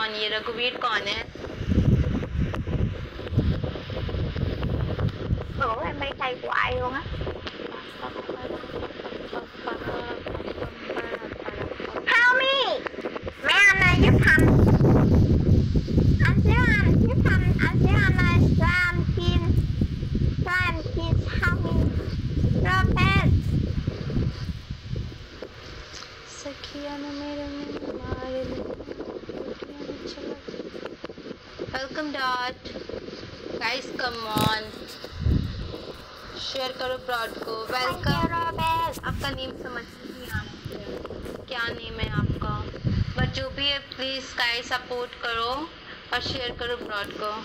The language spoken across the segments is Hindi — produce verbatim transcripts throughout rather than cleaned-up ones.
ऑन। ये रघुवीर कौन है? Ủa em bay tay hoài luôn á. Help me. Mấy anh ơi giúp Thành. Anh xíu anh giúp Thành. Anh xíu anh ơi. Cho anh Kim. Cho anh Kim. Help me. Robert. सखिया ने मेरे में मारे welcome dot guys come on share करो प्लॉट को। Welcome Robert. आपका नेम समझ नहीं आ रहा क्या नेम है आपका, बट जो भी है प्लीज गाइस सपोर्ट करो और शेयर करो प्लॉट को।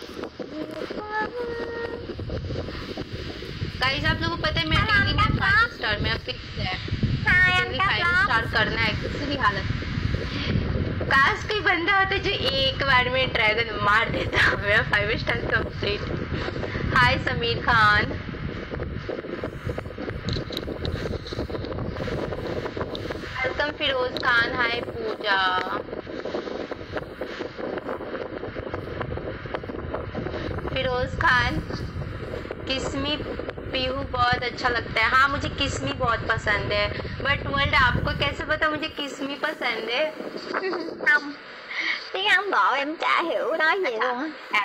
गाइस आप लोगों को पता है मैं डेली में फाइव स्टार में फिक्स है, डेली फाइव स्टार करना है किसी भी हालत। काश कोई बंदा होता जो एक बार में ड्रैगन मार देता, मेरा five star complete. Hi Sameer Khan, welcome Firoz Khan, hi Pooja. Firoz Khan किस्मी पीहू बहुत अच्छा लगता है। हाँ मुझे किस्मी बहुत पसंद है, बट वर्ल्ड आपको कैसे पता मुझे किस्मी पसंद है? Không. Tiếng Ấn Độ em chả hiểu nói gì luôn á.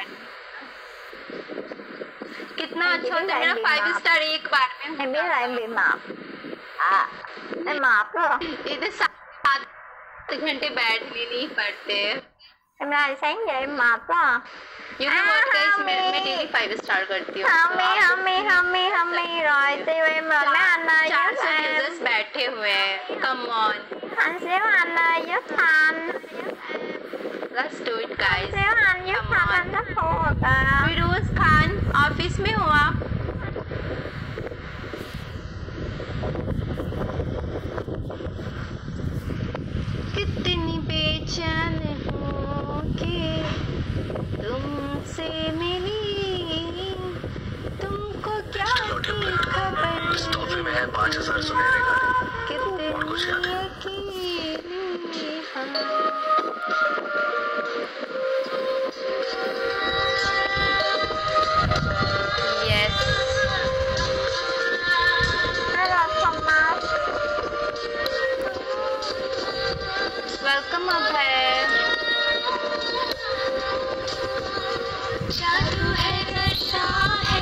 कितना अच्छा होता है मेरा फाइव स्टार एक बार में। Em biết là em bị mập. À, em mập đó. इधर सात घंटे बैठने नहीं पड़ते। Em ra thì sáng giờ em mập đó. You know what guys, मैं मैं डेली फाइव स्टार करती हूँ। Homie, homie, homie, homie rồi tiêu em rồi mấy anh ơi चार giúp सौ em. यूजर्स बैठे हुए हैं, come on। Anh xíu anh ơi giúp Thành. Let's do it guys। Xíu anh giúp Thành anh rất thua rồi kìa. Firoz Khan office में हो आप? कितनी बेचैन हो कि तुमसे मिली, तुमको क्या थी खबर, कितनी यकीनी हम। Yes। Hello Thomas. Welcome Abhay. जादू है नशा है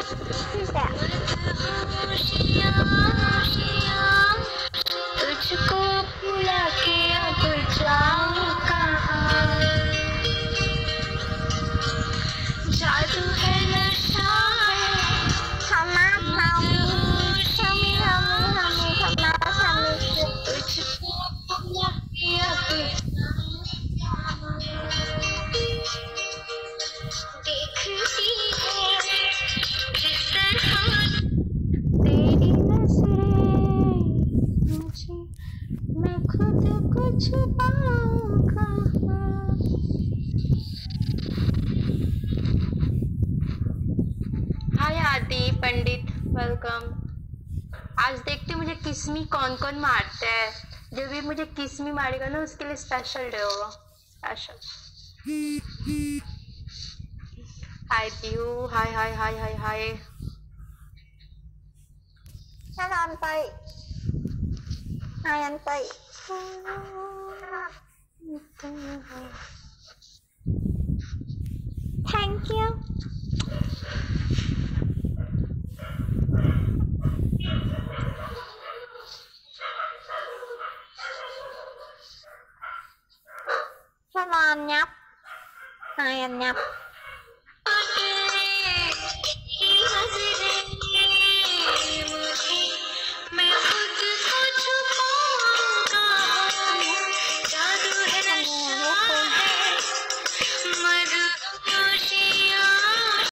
तुझको भुला के अब जाऊं कहाँ, जादू है नशा है। Thomas homie. Homie, homie, homie, Thomas homie. तुझको भुला के अब देखती है जिस तरह तेरी नजरें मुझे, मैं खुद को छुपाऊं कहाँ। हाय आदि पंडित वेलकम। आज देखते मुझे किस्मी कौन कौन मारता है, जो भी मुझे किस्मी मारेगा ना उसके लिए स्पेशल डे होगा, special. Hi Pihu, hi hi hi hi hi. Hello anh Tây. Hai anh Tây. Thank you. Hello anh nhóc. Hai anh nhóc.